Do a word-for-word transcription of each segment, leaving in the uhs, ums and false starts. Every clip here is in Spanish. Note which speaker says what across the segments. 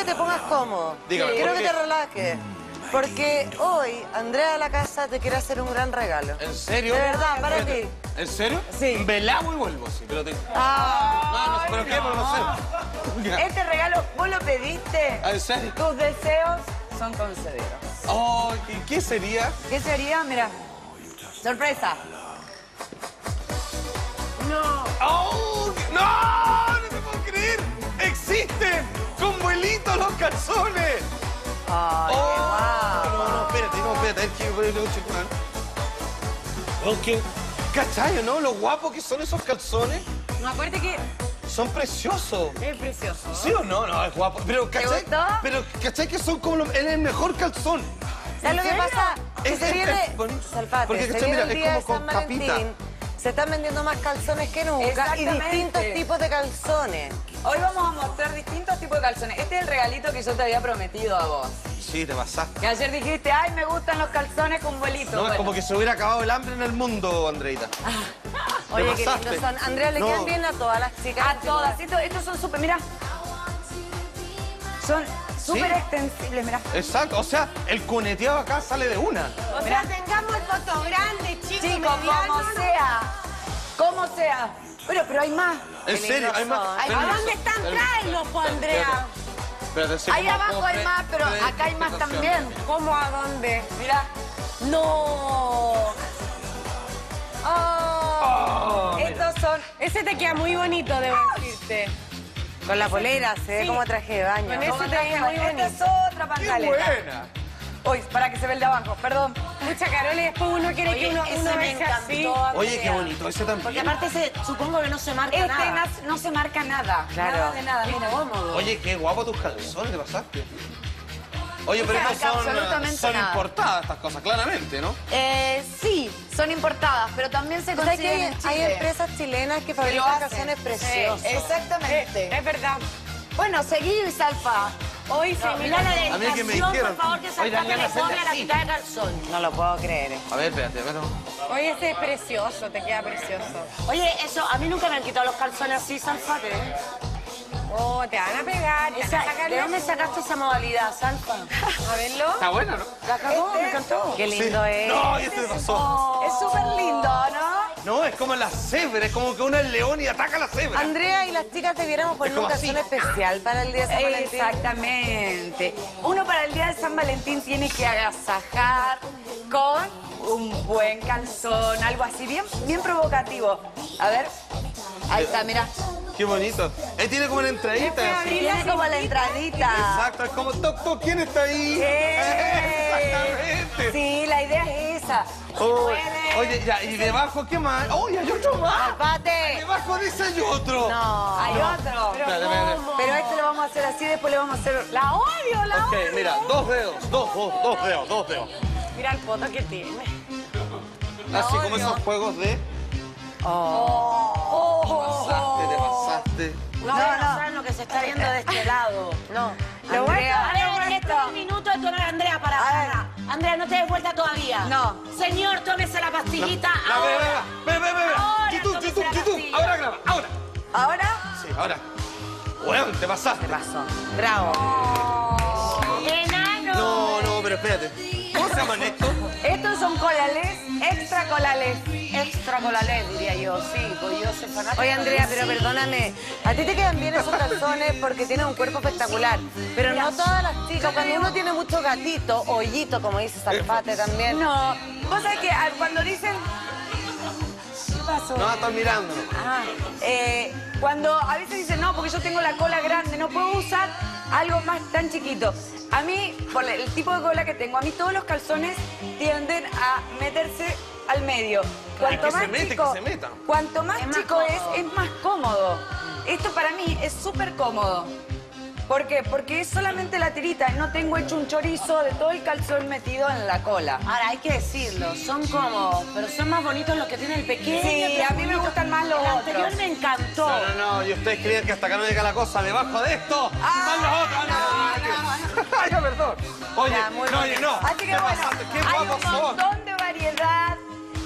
Speaker 1: que te pongas cómodo.
Speaker 2: Dígame,
Speaker 1: Quiero
Speaker 2: ¿por
Speaker 1: que
Speaker 2: qué?
Speaker 1: te relajes. Porque hoy Andrea de la Casa te quiere hacer un gran regalo.
Speaker 2: ¿En serio?
Speaker 1: De verdad, para
Speaker 2: Espérate.
Speaker 1: ti.
Speaker 2: ¿En serio?
Speaker 1: Sí.
Speaker 2: Me lavo y vuelvo, sí, pero te...
Speaker 1: Ah,
Speaker 2: No, no sé, ¿pero qué? Pero no sé.
Speaker 3: Este regalo, ¿vos lo pediste?
Speaker 2: Ah, ¿en serio?
Speaker 3: Tus deseos son concedidos.
Speaker 2: Oh, ¿y qué sería?
Speaker 3: ¿Qué sería? Mira. Sorpresa. No.
Speaker 2: ¡Oh! ¡No! ¡No te puedo creer! ¡Existen! ¡Con vuelitos los calzones!
Speaker 3: Ay,
Speaker 2: ¡Oh!
Speaker 3: qué guau.
Speaker 2: No, no, espérate, no, espérate. Es que ponerle un chico. Oh, ¿qué? ¿Cachai, no? Lo guapos que son esos calzones.
Speaker 3: No, acuérdate que
Speaker 2: Son preciosos.
Speaker 3: es precioso.
Speaker 2: ¿Sí o no? No, es guapo. Pero, ¿cachai?
Speaker 3: gustó?
Speaker 2: Pero, ¿cachai que son como los- el mejor calzón?
Speaker 1: ¿sabes lo que pasa? Que
Speaker 2: Es-
Speaker 1: se
Speaker 2: es-
Speaker 1: viene...
Speaker 2: es bonito.
Speaker 1: Salpate,
Speaker 2: Porque,
Speaker 1: se
Speaker 2: ¿cachai?
Speaker 1: viene
Speaker 2: Mira,
Speaker 1: el
Speaker 2: es
Speaker 1: día
Speaker 2: como
Speaker 1: de
Speaker 2: con
Speaker 1: San Valentín.
Speaker 2: capita.
Speaker 1: Se están vendiendo más calzones que nunca y
Speaker 3: Exactamente.
Speaker 1: distintos tipos de calzones.
Speaker 3: Hoy vamos a mostrar distintos tipos de calzones. Este es el regalito que yo te había prometido a vos.
Speaker 2: Sí, te pasaste.
Speaker 3: Que ayer dijiste, ay, me gustan los calzones con vuelitos.
Speaker 2: No, es
Speaker 3: Bueno.
Speaker 2: como que se hubiera acabado el hambre en el mundo, Andreita.
Speaker 1: Oye, qué
Speaker 2: pasaste.
Speaker 1: lindos son. Andrea, le
Speaker 2: No.
Speaker 1: quedan bien a todas las chicas.
Speaker 3: A todas. Estos, estos son súper, mira. Son súper extensibles, mira.
Speaker 2: Exacto, o sea, el cuneteado acá sale de una.
Speaker 4: O sea, tengamos el foto grande, chicos,
Speaker 3: Chicos,
Speaker 4: mediano.
Speaker 3: como sea. Como sea. Pero, pero hay más.
Speaker 2: En serio, hay más.
Speaker 1: son.
Speaker 4: Ay, ¿a
Speaker 2: Permiso,
Speaker 4: dónde están?
Speaker 2: permiso.
Speaker 4: Tráelos, po, Andrea.
Speaker 2: Espérate, sí,
Speaker 3: Ahí
Speaker 2: como-
Speaker 3: abajo
Speaker 2: como
Speaker 3: hay
Speaker 2: pre-
Speaker 3: más, pero
Speaker 2: pre-
Speaker 3: acá hay más
Speaker 2: presentación.
Speaker 3: también.
Speaker 4: ¿Cómo a dónde?
Speaker 3: Mira.
Speaker 4: No.
Speaker 3: Oh. Estos son.
Speaker 4: Ese te queda muy bonito, debo decirte.
Speaker 1: Con la polera, se ve
Speaker 4: Sí.
Speaker 1: como traje de baño.
Speaker 4: Con eso
Speaker 3: como
Speaker 4: te
Speaker 3: traje
Speaker 4: ve muy
Speaker 3: de baño. Esta
Speaker 4: bonito.
Speaker 3: es otra
Speaker 2: ¡Qué
Speaker 3: pantaleta.
Speaker 2: buena!
Speaker 3: Uy, para que se ve el de abajo, perdón.
Speaker 4: Mucha Carola y después uno quiere que uno,
Speaker 1: ese
Speaker 4: uno
Speaker 1: me
Speaker 4: vea así.
Speaker 1: encantó.
Speaker 2: Oye, qué bonito, ese también.
Speaker 1: Porque aparte ese, supongo que no se marca
Speaker 3: Este
Speaker 1: nada.
Speaker 3: nas- no se marca nada.
Speaker 1: Claro.
Speaker 3: Nada de nada, mira.
Speaker 2: Oye, qué guapo tus calzones, te pasaste. Oye, pero
Speaker 3: sea,
Speaker 2: estos son,
Speaker 3: absolutamente
Speaker 2: son
Speaker 3: nada.
Speaker 2: importadas estas cosas, claramente, ¿no?
Speaker 3: Eh, sí, son importadas, pero también se
Speaker 1: ¿Sabes que
Speaker 3: consiguen
Speaker 1: hay,
Speaker 3: en
Speaker 1: hay
Speaker 3: Chile.
Speaker 1: empresas chilenas que
Speaker 3: que lo
Speaker 1: fabrican
Speaker 3: hacen.
Speaker 1: calzones
Speaker 3: Sí,
Speaker 1: preciosos?
Speaker 3: exactamente.
Speaker 4: Es verdad.
Speaker 3: Bueno, seguí, Salfa.
Speaker 4: Hoy se
Speaker 5: Mirá la
Speaker 2: A mí que me
Speaker 5: dedicación,
Speaker 2: dijeron.
Speaker 5: por favor, que
Speaker 2: Oye,
Speaker 5: Salpate
Speaker 2: Daniela,
Speaker 5: le pone
Speaker 2: hacele
Speaker 5: a la
Speaker 2: así.
Speaker 5: mitad de calzón.
Speaker 1: No lo puedo creer.
Speaker 2: A ver, espérate, a ver.
Speaker 4: Hoy ese es precioso, te queda precioso.
Speaker 5: Oye, eso, a mí nunca me han quitado los calzones así, Salpate.
Speaker 4: Oh, te van a pegar, te van
Speaker 5: Esa-
Speaker 4: a sacar
Speaker 5: ¿De
Speaker 4: la-
Speaker 5: dónde sacaste esa modalidad, Salpa?
Speaker 4: A verlo.
Speaker 2: Está bueno, ¿no?
Speaker 3: La cagó, me encantó.
Speaker 1: Qué lindo es.
Speaker 2: No, y este me pasó.
Speaker 3: Es súper lindo, ¿no?
Speaker 2: No, es como la cebra, es como que uno es león y ataca a la cebra.
Speaker 1: Andrea y las chicas debiéramos poner
Speaker 2: Es
Speaker 1: un
Speaker 2: como así.
Speaker 1: calzón especial para el día de San Valentín.
Speaker 3: Exactamente. Uno para el día de San Valentín tiene que agasajar con un buen calzón, algo así bien, bien provocativo. A ver, ahí está, mira.
Speaker 2: Qué bonito. Él tiene como una entradita. así.
Speaker 3: Tiene como la entradita.
Speaker 2: Exacto, es como toc, toc, ¿quién está ahí?
Speaker 3: ¡Eh!
Speaker 2: Exactamente.
Speaker 3: Sí, la idea es esa.
Speaker 2: Oh, oye, ya, y debajo, ¿qué más? ¡Oye, hay otro más!
Speaker 1: ¡Salpate!
Speaker 2: Debajo dice hay otro.
Speaker 1: No.
Speaker 3: Hay otro.
Speaker 2: Espérate, espérate.
Speaker 3: Pero este lo vamos a hacer así, después le vamos a hacer... ¡La odio, la
Speaker 2: Ok,
Speaker 3: odio!
Speaker 2: mira, dos dedos, dos, dos, dos dedos, dos dedos.
Speaker 4: Mira el foto que tiene.
Speaker 2: Así como esos juegos de...
Speaker 3: Oh.
Speaker 2: Pasaste, te pasaste.
Speaker 5: No, no, no saben lo que se está viendo de este lado.
Speaker 1: No.
Speaker 3: Lo
Speaker 1: Andrea,
Speaker 5: A ver, este es un minuto de tomar a Andrea para Ana. Andrea, no te des vuelta todavía.
Speaker 3: No.
Speaker 5: Señor, tómese la pastillita
Speaker 2: La, ve,
Speaker 5: ahora.
Speaker 2: ve, ve, ve, ve, ve.
Speaker 5: Ahora
Speaker 2: Chitu,
Speaker 5: tómese
Speaker 2: chitu,
Speaker 5: la
Speaker 2: chitu.
Speaker 5: pastilla.
Speaker 2: Ahora graba, ahora.
Speaker 3: ¿Ahora?
Speaker 2: Sí, ahora. Bueno, te pasaste.
Speaker 1: pasó. Bravo.
Speaker 5: Enano.
Speaker 2: No, no, pero espérate. ¿Cómo se llaman estos?
Speaker 3: Estos son colales, extra colales. Extra colales, diría yo, sí, porque yo soy fanática.
Speaker 1: Oye, Andrea, pero perdóname. A ti te quedan bien esos calzones porque tienes un cuerpo espectacular. Pero no todas las chicas. Cuando uno tiene mucho gatito, hoyito, como dice Salpate también.
Speaker 3: No, vos sabés que ah, cuando dicen... ¿Qué pasó?
Speaker 2: No, están mirando.
Speaker 3: Ah, eh, cuando a veces dicen, no, porque yo tengo la cola grande, no puedo usar algo más tan chiquito. A mí, por el tipo de cola que tengo, a mí todos los calzones tienden a meterse al medio. Cuanto
Speaker 2: que se
Speaker 3: más
Speaker 2: mete,
Speaker 3: chico,
Speaker 2: que se meta.
Speaker 3: cuanto más
Speaker 5: Es más
Speaker 3: chico es,
Speaker 5: cómodo.
Speaker 3: es más cómodo. Esto para mí es súper cómodo. ¿Por qué? Porque es solamente la tirita, no tengo hecho un chorizo de todo el calzón metido en la cola.
Speaker 5: Ahora, hay que decirlo, son cómodos, pero son más bonitos los que tiene el pequeño.
Speaker 3: Sí, a mí me gustan más los
Speaker 5: El
Speaker 3: otros.
Speaker 5: anterior me encantó.
Speaker 2: No, no, no. ¿Y ustedes creen que hasta acá no llega la cosa? Debajo de esto
Speaker 3: Ah,
Speaker 2: están los otros. No, Ay, no, perdón. Oye,
Speaker 1: Ya, muy
Speaker 2: no, oye, no.
Speaker 3: Así que
Speaker 2: Te
Speaker 3: bueno,
Speaker 2: pasaste. Qué
Speaker 3: hay
Speaker 2: guapos
Speaker 3: un
Speaker 2: son.
Speaker 3: montón de variedad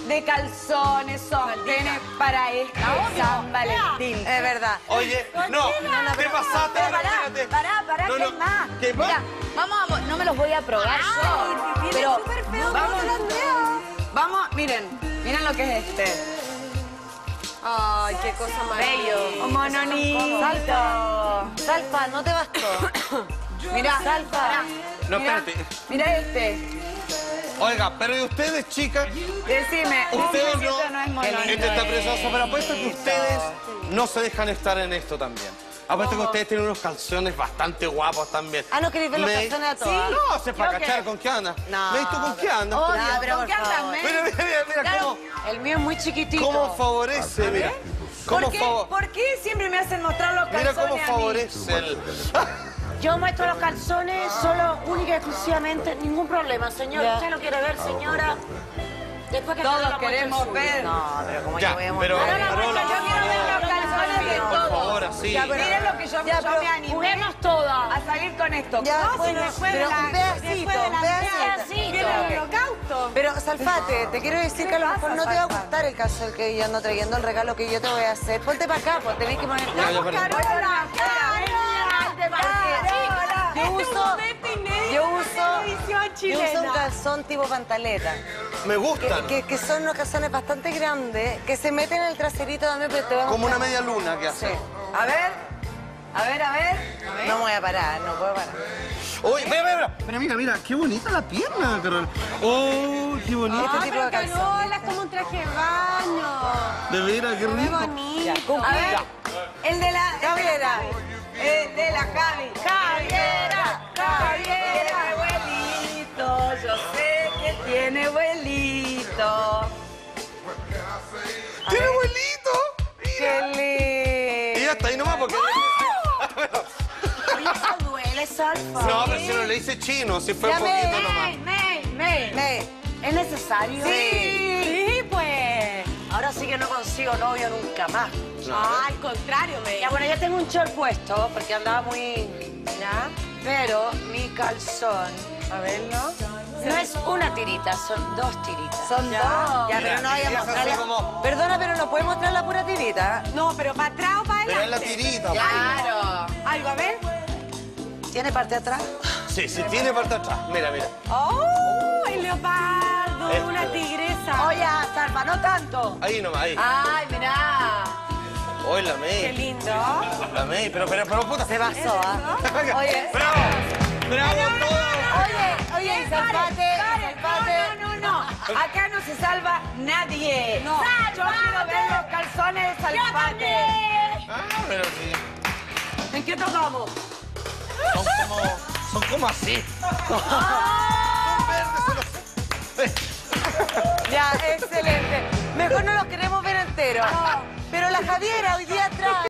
Speaker 3: de calzones, sostenes para este San Valentín.
Speaker 1: Es verdad.
Speaker 2: Oye, no, te pasaste,
Speaker 3: Pero pará,
Speaker 2: espérate.
Speaker 3: pará, pará,
Speaker 2: No,
Speaker 3: ¿qué
Speaker 2: no,
Speaker 3: más?
Speaker 2: ¿qué más?
Speaker 3: Mira, vamos a, no me los voy a probar yo, pero vamos, vamos, miren, miren lo que es este.
Speaker 4: Ay, qué cosa más
Speaker 3: Bello, un mononito.
Speaker 1: Salpa, Salpa, no te bastó.
Speaker 3: Mira,
Speaker 1: Salpa.
Speaker 2: No,
Speaker 3: mira,
Speaker 2: espérate.
Speaker 3: mira este.
Speaker 2: Oiga, pero ¿y ustedes, chicas?
Speaker 3: Decime,
Speaker 2: Ustedes
Speaker 3: un
Speaker 2: no.
Speaker 3: besito no es mononito.
Speaker 2: Este está precioso, pero apuesto que ustedes no se dejan estar en esto también. Apuesto que ustedes tienen unos calzones bastante guapos también.
Speaker 1: Ah, ¿no queréis ver los
Speaker 2: Me-
Speaker 1: calzones a todas?
Speaker 2: No, se para
Speaker 3: Creo que-
Speaker 2: cachar con qué andas.
Speaker 1: No.
Speaker 2: ¿Veis tú con qué andas?
Speaker 3: Obvio,
Speaker 1: Ah, pero
Speaker 3: ¿con
Speaker 1: por
Speaker 3: qué andas,
Speaker 1: favor.
Speaker 3: men?
Speaker 2: Mira, mira, mira, mira
Speaker 3: Claro.
Speaker 2: cómo,
Speaker 1: El mío es muy chiquitito.
Speaker 2: cómo favorece, mira. Cómo
Speaker 3: ¿Por qué,
Speaker 2: favor-
Speaker 3: ¿Por qué siempre me hacen mostrar los
Speaker 2: Mira
Speaker 3: calzones
Speaker 2: cómo
Speaker 3: a mí?
Speaker 2: favorece el...
Speaker 5: Yo muestro los calzones solo, única y exclusivamente, ningún problema, señor.
Speaker 1: Ya.
Speaker 5: ¿Usted lo quiere ver, señora? Después que
Speaker 3: Todos
Speaker 5: usted lo muestre el
Speaker 3: queremos
Speaker 5: suyo.
Speaker 3: ver.
Speaker 1: No, pero como
Speaker 2: Ya,
Speaker 1: yo voy a
Speaker 2: pero-
Speaker 1: mostrar.
Speaker 3: No, no,
Speaker 2: Carola,
Speaker 3: yo quiero ver los calzones de
Speaker 2: por
Speaker 3: todos.
Speaker 2: favor, así.
Speaker 3: Ya, pero miren lo que yo,
Speaker 1: Ya,
Speaker 3: yo
Speaker 1: pero
Speaker 3: me animé
Speaker 5: Juguemos todas.
Speaker 3: a salir con esto.
Speaker 1: Ya,
Speaker 3: No, si
Speaker 1: bueno,
Speaker 3: después de
Speaker 1: pero
Speaker 3: la-
Speaker 1: un pedacito,
Speaker 3: después de la
Speaker 1: un pedacito.
Speaker 3: viene el holocausto.
Speaker 1: Pero, Salfate, te quiero decir
Speaker 3: ¿Qué
Speaker 1: que a lo
Speaker 3: le
Speaker 1: mejor
Speaker 3: pasa,
Speaker 1: no te va a
Speaker 3: Salfate?
Speaker 1: gustar el calzón que yo ando trayendo, el regalo que yo te voy a hacer. Ponte para acá, pues tenés que ponerte...
Speaker 2: Ya, ya, perdón.
Speaker 3: Carola, Carola,
Speaker 1: Yo uso, yo uso, yo uso un calzón tipo pantaleta,
Speaker 2: Me
Speaker 1: que,
Speaker 2: gustan.
Speaker 1: que, que son unos calzones bastante grandes, que se meten en el traserito también, pero te voy a
Speaker 2: Como una
Speaker 1: mostrar.
Speaker 2: media luna que hace.
Speaker 1: Sí.
Speaker 3: A ver, a ver, a ver.
Speaker 1: No me voy a parar, no puedo parar.
Speaker 2: Oye, mira, mira, mira. Pero mira, mira, qué bonita la pierna, Carol. Oh, qué bonita.
Speaker 1: Este
Speaker 4: Ah,
Speaker 1: tipo de
Speaker 4: pero
Speaker 1: calzón.
Speaker 4: Carola, es como un traje de baño.
Speaker 2: De veras, qué
Speaker 4: Qué
Speaker 2: rico.
Speaker 4: bonito.
Speaker 3: A ver, el de la...
Speaker 1: Javiera.
Speaker 3: El de la Javi. Javiera, Javiera, abuelito, yo sé que tiene abuelito.
Speaker 2: ¡Tiene abuelito!
Speaker 1: ¡Qué lindo!
Speaker 2: Y ya está ahí nomás porque...
Speaker 5: Oye, eso duele, Salfa.
Speaker 2: No, pero si no le hice chino, si fue
Speaker 1: Ya
Speaker 2: un
Speaker 1: me-
Speaker 2: poquito nomás.
Speaker 3: May, May, May.
Speaker 1: May,
Speaker 5: ¿Es necesario?
Speaker 4: Sí, pues.
Speaker 5: Ahora sí que no consigo novio nunca más.
Speaker 4: Ah, al contrario, me.
Speaker 5: Ya, bueno, ya tengo un short puesto porque andaba muy...
Speaker 4: ¿Ya?
Speaker 5: Pero mi calzón
Speaker 4: A verlo.
Speaker 5: no es una tirita, son dos tiritas.
Speaker 1: son
Speaker 4: Ya.
Speaker 1: dos. Ya, pero no vaya a
Speaker 2: Mira,
Speaker 1: mostrar
Speaker 2: así
Speaker 1: la...
Speaker 2: como-
Speaker 1: Perdona, pero no puede mostrar la pura tirita.
Speaker 4: No, pero para atrás o para
Speaker 2: Pero es la
Speaker 4: adelante.
Speaker 2: tirita.
Speaker 3: Claro.
Speaker 4: Algo, a ver.
Speaker 1: ¿Tiene parte atrás?
Speaker 2: Sí, sí, tiene parte atrás. Mira, mira.
Speaker 4: ¡Oh! El leopardo,
Speaker 2: Eh.
Speaker 4: una tigresa.
Speaker 5: Oye, Salfa, no tanto.
Speaker 2: Ahí nomás, ahí.
Speaker 3: Ay, mirá.
Speaker 2: Hoy la
Speaker 4: Qué
Speaker 2: May.
Speaker 4: lindo.
Speaker 2: La May, pero, pero, pero, puta.
Speaker 1: Se pasó, ¿ah? Oye,
Speaker 2: ¡Bravo! ¡Bravo todos!
Speaker 1: oye, oye, y Salfate, Salfate.
Speaker 3: No, no, no. Acá no se salva nadie.
Speaker 4: No.
Speaker 3: Yo quiero ver los calzones de Salfate.
Speaker 2: Ah, pero sí.
Speaker 3: ¿En qué tocamos?
Speaker 2: Son como... Son como así. Son verdes, son los...
Speaker 1: Ya, excelente. Mejor no los queremos ver enteros. Pero la Javiera hoy día trae...